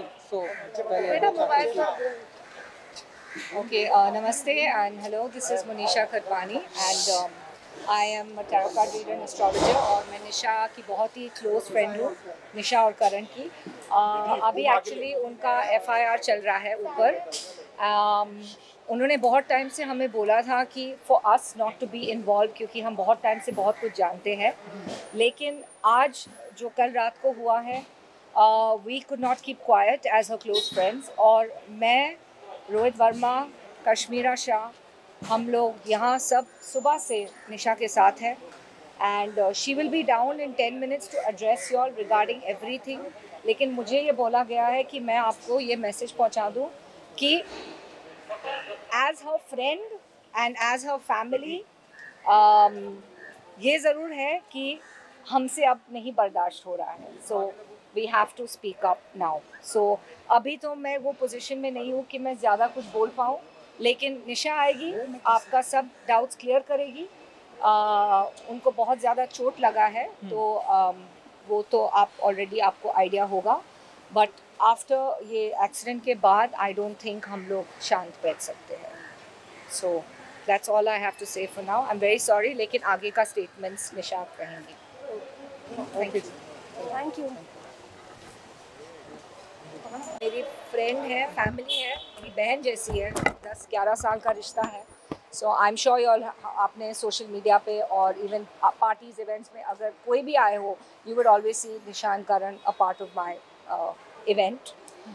So Okay, namaste and hello. This is Monisha Khatwani and I am a tarot card reader and astrologer और मैं निशा की बहुत ही close friend हूँ, निशा और करण की। अभी एक्चुअली उनका FIR चल रहा है ऊपर। उन्होंने बहुत टाइम से हमें बोला था कि for us not to be involve, क्योंकि हम बहुत टाइम से बहुत कुछ जानते हैं, लेकिन आज जो कल रात को हुआ है, we could not keep quite as her close friends. और मैं, रोहित वर्मा, कश्मीरा शाह, हम लोग यहाँ सब सुबह से निशा के साथ हैं and she will be down in 10 minutes to address you all regarding everything. लेकिन मुझे ये बोला गया है कि मैं आपको ये मैसेज पहुँचा दूँ कि as her friend and as her family ये ज़रूर है कि हमसे अब नहीं बर्दाश्त हो रहा है। So we have to speak up now. So अभी तो मैं वो पोजीशन में नहीं हूँ कि मैं ज़्यादा कुछ बोल पाऊँ, लेकिन निशा आएगी, आपका सब डाउट्स क्लियर करेगी। उनको बहुत ज़्यादा चोट लगा है, तो वो तो आप ऑलरेडी आपको आइडिया होगा, बट आफ्टर ये एक्सीडेंट के बाद आई डोंट थिंक हम लोग शांत बैठ सकते हैं। So that's all I have to say for now. I am very sorry, लेकिन आगे का स्टेटमेंट्स निशा कहेंगी। Thank you. मेरी फ्रेंड है, फैमिली है, मेरी बहन जैसी है, 10-11 साल का रिश्ता है। So I am sure you all, आपने सोशल मीडिया पे और इवन पार्टीज इवेंट्स में अगर कोई भी आए हो, you would always see Nishan Karan a part of my event.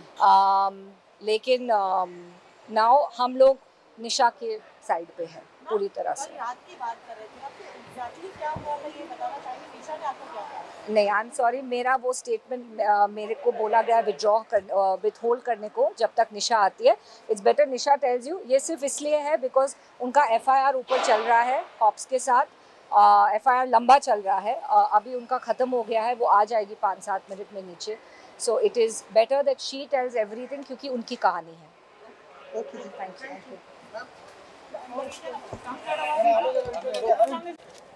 लेकिन नाउ हम लोग निशा के साइड पे हैं पूरी तरह से। रात की बात कर रहे थे आप, तो एग्जैक्टली क्या हुआ था ये बताना चाहेंगे? निशा ने आपको क्या कहा? नहीं, आई एम सॉरी, मेरा वो स्टेटमेंट मेरे को बोला गया विथहोल्ड करने को जब तक निशा आती है। It's better Nisha tells you. ये सिर्फ इसलिए है बिकॉज उनका FIR ऊपर चल रहा है कॉप्स के साथ। FIR लंबा चल रहा है, अभी उनका ख़त्म हो गया है, वो आ जाएगी 5-7 मिनट में नीचे। So it is better that she tells everything, क्योंकि उनकी कहानी है। okay. Thank you.